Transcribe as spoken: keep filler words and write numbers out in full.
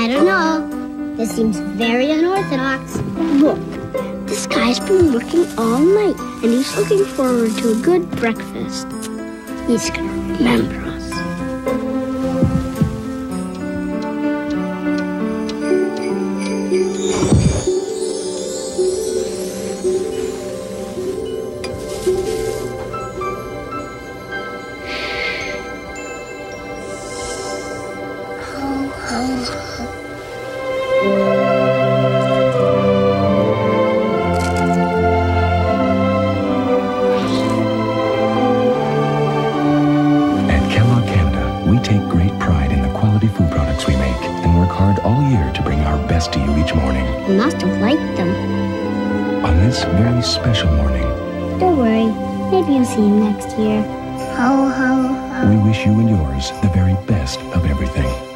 I don't know. This seems very unorthodox. Look, this guy's been working all night, and he's looking forward to a good breakfast. He's gonna remember us. Food products we make and work hard all year to bring our best to you each morning. You must have liked them. On this very special morning, don't worry, maybe you'll see him next year. Ho, ho, ho. We wish you and yours the very best of everything.